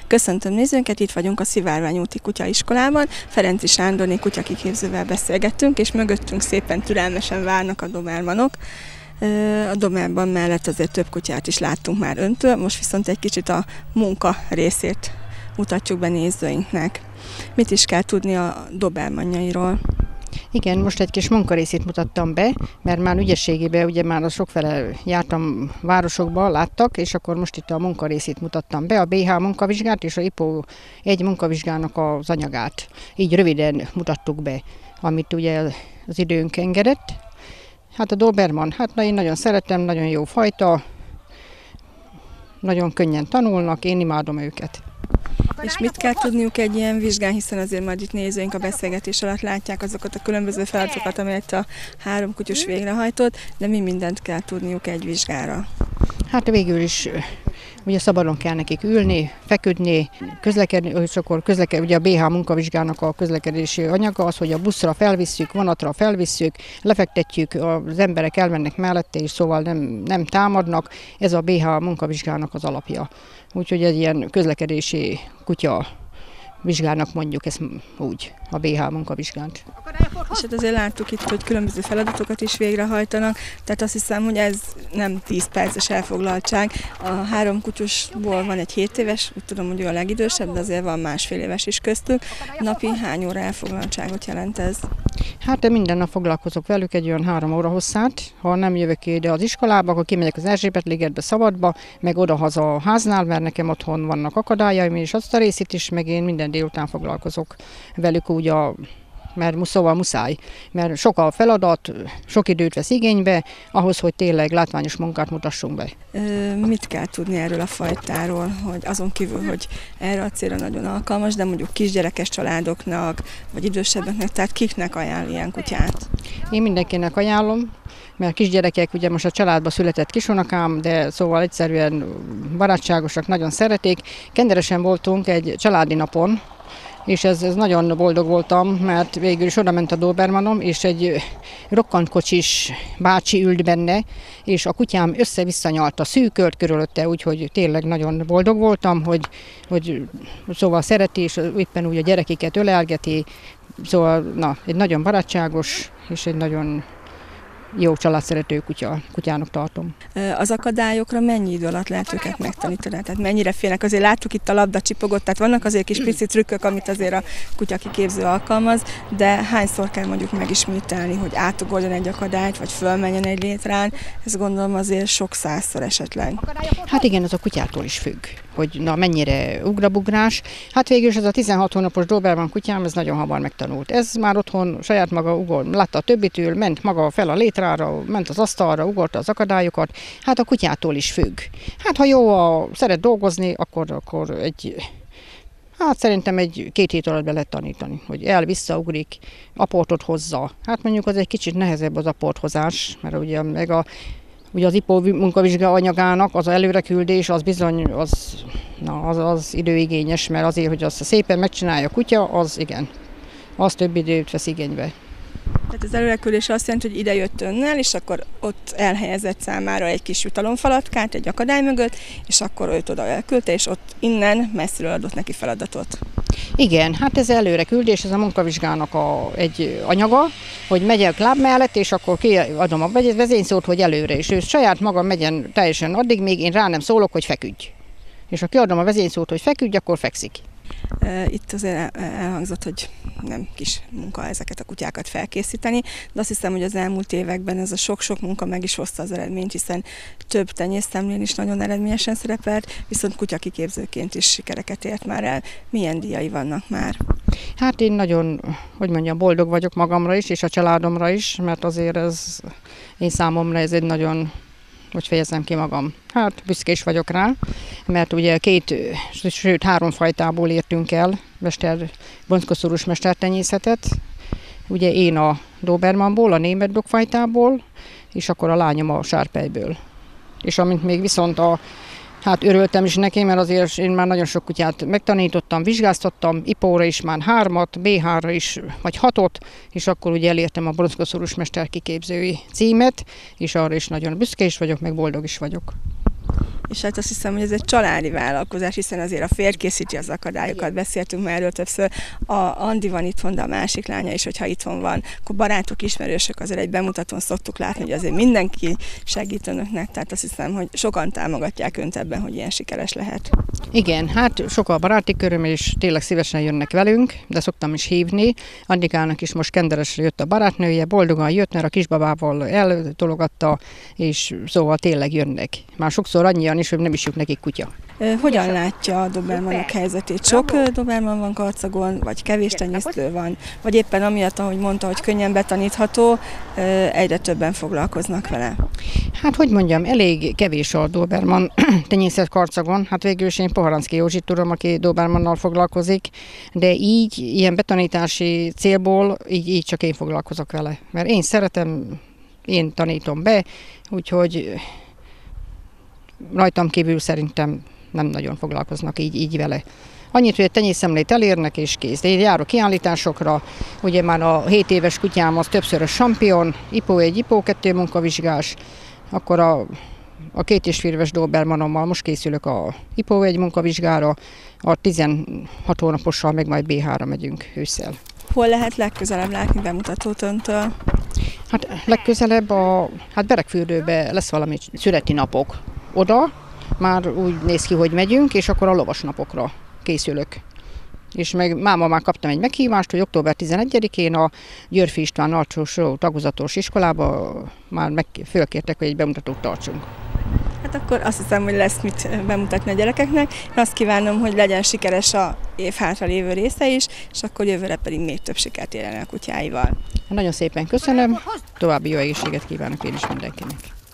Köszöntöm nézőnket, itt vagyunk a Szivárvány úti kutyaiskolában. Ferenczy Sándorné kutyakiképzővel beszélgettünk, és mögöttünk szépen türelmesen várnak a dobermanok. A doberman mellett azért több kutyát is láttunk már öntől, most viszont egy kicsit a munka részét mutatjuk be nézőinknek. Mit is kell tudni a dobermanjairól? Igen, most egy kis munkarészét mutattam be, mert már ügyességében ugye már sokfele jártam városokba, láttak, és akkor most itt a munkarészét mutattam be, a BH munkavizsgát és a IPO egy munkavizsgának az anyagát. Így röviden mutattuk be, amit ugye az időnk engedett. Hát a doberman, én nagyon szeretem, nagyon jó fajta, nagyon könnyen tanulnak, én imádom őket. És mit kell tudniuk egy ilyen vizsgán, hiszen azért majd itt nézőink a beszélgetés alatt látják azokat a különböző feladatokat, amelyet a 3 kutyus végrehajtott, de mi mindent kell tudniuk egy vizsgára? Hát végül is ugye szabadon kell nekik ülni, feküdni, közlekedni, és akkor ugye a BH munkavizsgának a közlekedési anyaga az, hogy a buszra felvisszük, vonatra felvisszük, lefektetjük, az emberek elmennek mellette, és szóval nem támadnak, ez a BH munkavizsgának az alapja. Úgyhogy egy ilyen közlekedési kutya vizsgának mondjuk ezt úgy, a BH munkavizsgánt. És hát azért láttuk itt, hogy különböző feladatokat is végrehajtanak, tehát azt hiszem, hogy ez nem 10 perces elfoglaltság. A 3 kutyusból van egy 7 éves, úgy tudom, hogy ő a legidősebb, de azért van másfél éves is köztük. Napi hány óra elfoglaltságot jelent ez? Hát minden nap foglalkozok velük egy olyan 3 óra hosszát. Ha nem jövök ide az iskolába, akkor kimegyek az Erzsébet-ligetbe, szabadba, meg odahaza a háznál, mert nekem otthon vannak akadályaim, és azt a részét is, meg én minden délután foglalkozok velük úgy mert szóval muszáj, mert sok a feladat, sok időt vesz igénybe, ahhoz, hogy tényleg látványos munkát mutassunk be. Mit kell tudni erről a fajtáról, hogy azon kívül, hogy erre a célra nagyon alkalmas, de mondjuk kisgyerekes családoknak, vagy idősebbeknek, tehát kiknek ajánl ilyen kutyát? Én mindenkinek ajánlom, mert kisgyerekek, ugye most a családba született kisunokám, de szóval egyszerűen barátságosak, nagyon szeretik. Kenderesen voltunk egy családi napon, és ez nagyon boldog voltam, mert végül is oda ment a dobermanom, és egy rokkantkocsis bácsi ült benne, és a kutyám össze-vissza nyalta, szűkölt körülötte, úgyhogy tényleg nagyon boldog voltam, hogy szóval szereti, és éppen úgy a gyerekeket ölelgeti, szóval egy nagyon barátságos, és egy nagyon jó családszerető kutyának tartom. Az akadályokra mennyi idő alatt lehet őket megtanítani? Tehát mennyire félnek? Azért láttuk itt a labda csipogott, tehát vannak azért kis pici trükkök, amit azért a kutyakiképző alkalmaz, de hányszor kell mondjuk megismételni, hogy átugorjon egy akadályt, vagy fölmenjen egy létrán? Ez gondolom azért sok százszor esetleg. Hát igen, az a kutyától is függ, hogy mennyire ugrabugrás. Hát végül is ez a 16 hónapos doberman kutyám, ez nagyon hamar megtanult. Ez már otthon saját maga látta a többitől, ment maga fel a létrára, ment az asztalra, ugorta az akadályokat. Hát a kutyától is függ. Hát ha szeret dolgozni, akkor szerintem egy 2 hét alatt be lehet tanítani, hogy visszaugrik, aportot hozza. Hát mondjuk az egy kicsit nehezebb az aporthozás, mert ugye ugye az IPO munkavizsga anyagának az előreküldés, az bizony az időigényes, mert azért, hogy azt szépen megcsinálja a kutya, az több időt vesz igénybe. Tehát az előreküldés azt jelenti, hogy ide jött önnel, és akkor ott elhelyezett számára egy kis jutalomfalatkát egy akadály mögött, és akkor őt oda elküldte, és ott innen messziről adott neki feladatot. Igen, hát ez előreküldés, ez a munkavizsgának egy anyaga, hogy megyek láb mellett, és akkor kiadom a vezényszót, hogy előre, és ő saját maga megyen teljesen addig, még én rá nem szólok, hogy feküdj. És ha kiadom a vezényszót, hogy feküdj, akkor fekszik. Itt azért elhangzott, hogy nem kis munka ezeket a kutyákat felkészíteni, de azt hiszem, hogy az elmúlt években ez a sok-sok munka meg is hozta az eredményt, hiszen több tenyésztemlén is nagyon eredményesen szerepelt, viszont kutyakiképzőként is sikereket ért már el. Milyen díjai vannak már? Hát én nagyon, boldog vagyok magamra is, és a családomra is, mert azért én számomra ez egy nagyon, hogy fejezem ki magam. Hát büszke is vagyok rá, mert ugye 3 fajtából értünk el bronzkoszorús mestertenyészetet. Ugye én a dobermanból, a német dogfajtából, és akkor a lányom a sárpejből. És amint még viszont örültem is neki, mert azért én már nagyon sok kutyát megtanítottam, vizsgáztattam, IPO-ra is már 3-at, BH-ra is, vagy 6-ot, és akkor ugye elértem a bronzkoszorús mesterkiképzői címet, és arra is nagyon büszke is vagyok, meg boldog is vagyok. És hát azt hiszem, hogy ez egy családi vállalkozás, hiszen azért a férj készíti az akadályokat, beszéltünk már erről többször. Andi van itthon, de a másik lánya is, hogyha itthon van, akkor barátok, ismerősök, azért egy bemutatón szoktuk látni, hogy azért mindenki segít önöknek, tehát azt hiszem, hogy sokan támogatják önt ebben, hogy ilyen sikeres lehet. Igen, hát sok a baráti köröm, és tényleg szívesen jönnek velünk, de szoktam is hívni. Andikának is most Kenderesre jött a barátnője, boldogan jött, mert a kisbabával eltologatta, és szóval tényleg jönnek. Már sokszor annyian is, hogy nem is jut nekik kutya. Hogyan látja a dobermanok helyzetét? Sok doberman van Karcagon, vagy kevés tenyésztő van? Vagy éppen amiatt, ahogy mondta, hogy könnyen betanítható, egyre többen foglalkoznak vele? Hát, hogy mondjam, elég kevés a doberman tenyészet Karcagon. Hát végül is én Poharanszky Józsit tudom, aki dobermannal foglalkozik, de így, ilyen betanítási célból, így csak én foglalkozok vele. Mert én szeretem, én tanítom be, úgyhogy rajtam kívül szerintem nem nagyon foglalkoznak így vele. Annyit, hogy egy tenyészemlét elérnek és kész. De én járok kiállításokra, ugye már a 7 éves kutyám az többszörös sampion, IPO 1, IPO 2 munkavizsgás, akkor a 2,5 éves dobermanommal most készülök a IPO 1 munkavizsgára, a 16 hónapossal meg majd B3 megyünk ősszel. Hol lehet legközelebb látni bemutatót öntől? Hát legközelebb Beregfürdőbe lesz valami születi napok. Oda már úgy néz ki, hogy megyünk, és akkor a lovasnapokra készülök. És meg máma már kaptam egy meghívást, hogy október 11-én a Györfi István alsó tagozatos iskolába már fölkértek, hogy egy bemutatót tartsunk. Hát akkor azt hiszem, hogy lesz mit bemutatni a gyerekeknek. Én azt kívánom, hogy legyen sikeres a év hátralévő része is, és akkor jövőre pedig még több sikert érjen el a kutyáival. Nagyon szépen köszönöm, további jó egészséget kívánok én is mindenkinek.